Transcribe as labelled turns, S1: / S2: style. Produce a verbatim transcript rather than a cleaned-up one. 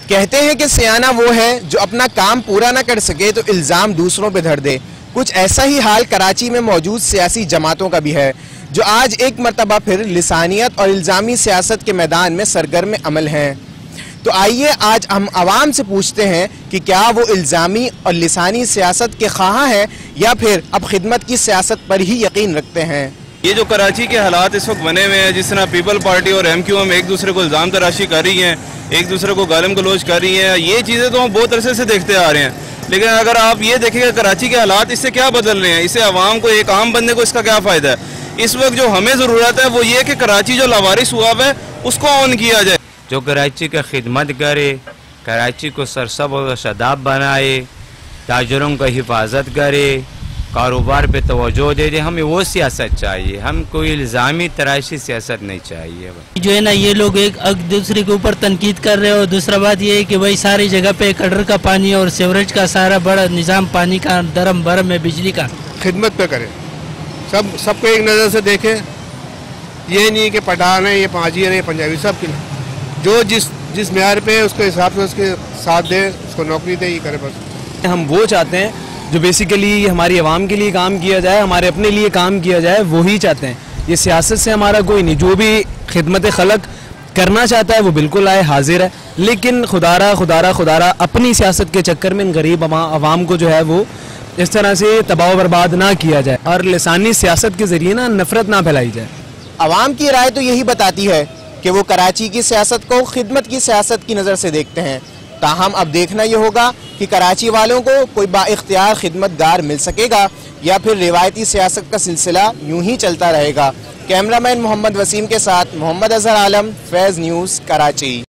S1: कहते हैं कि सियाना वो है जो अपना काम पूरा ना कर सके तो इल्ज़ाम दूसरों पे धर दे। कुछ ऐसा ही हाल कराची में मौजूद सियासी जमातों का भी है, जो आज एक मरतबा फिर लिसानियत और इल्ज़ामी सियासत के मैदान में सरगर्म अमल हैं। तो आइए आज हम आवाम से पूछते हैं कि क्या वो इल्ज़ामी और लिसानी सियासत के ख्वाह हैं या फिर अब खिदमत की सियासत पर ही यकीन रखते हैं।
S2: ये जो कराची के हालात इस वक्त बने हुए हैं, जिस तरह पीपल पार्टी और एम क्यू एम एक दूसरे को इल्ज़ाम तराशी कर रही हैं, एक दूसरे को गालिम गलोच कर रही हैं, ये चीज़ें तो हम बहुत अरसे से देखते आ रहे हैं। लेकिन अगर आप ये देखेंगे कराची के हालात इससे क्या बदल रहे हैं, इससे आवाम को, एक आम बंदे को इसका क्या फ़ायदा है। इस वक्त जो हमें ज़रूरत है वो ये कि कराची जो लावारिस हुआ है उसको ऑन किया जाए,
S3: जो कराची का खिदमत करे, कराची को सरसब और शदाब बनाए, ताजरों का हिफाजत करे, कारोबार पे तवज्जो दे दे। हमें वो सियासत चाहिए, हम कोई इल्ज़ामी तराशी सियासत नहीं चाहिए।
S4: जो है ना, ये लोग एक दूसरे के ऊपर तनकीद कर रहे हो। दूसरा बात ये है कि भाई सारी जगह पे कटर का पानी और सीवरेज का सारा बड़ा निज़ाम पानी का दरम भरम है, बिजली का।
S5: खिदमत पे करें, सब सबको एक नज़र से देखें। ये नहीं कि पठान है, ये पाजी है, ये पंजाबी, सब की जो जिस जिस म्यार पे है उसके हिसाब से उसके साथ दे, उसको नौकरी दे, ये करे बस।
S6: हम वो चाहते हैं जो बेसिकली हमारी आवाम के लिए काम किया जाए, हमारे अपने लिए काम किया जाए, वो ही चाहते हैं। ये सियासत से हमारा कोई नहीं। जो भी खिदमत खलक करना चाहता है वो बिल्कुल आए, हाजिर है, लेकिन खुदारा खुदारा खुदारा अपनी सियासत के चक्कर में इन गरीब आवाम को जो है वो इस तरह से तबाह बर्बाद ना किया जाए और लिसानी सियासत के ज़रिए ना नफरत ना फैलाई जाए।
S1: आवाम की राय तो यही बताती है कि वो कराची की सियासत को खिदमत की सियासत की नज़र से देखते हैं। ताहम अब देखना ये होगा कि कराची वालों को कोई बाइख्तियार खिदमतगार मिल सकेगा या फिर रिवायती सियासत का सिलसिला यूं ही चलता रहेगा। कैमरामैन मोहम्मद वसीम के साथ मोहम्मद अजहर आलम, फैज़ न्यूज़, कराची।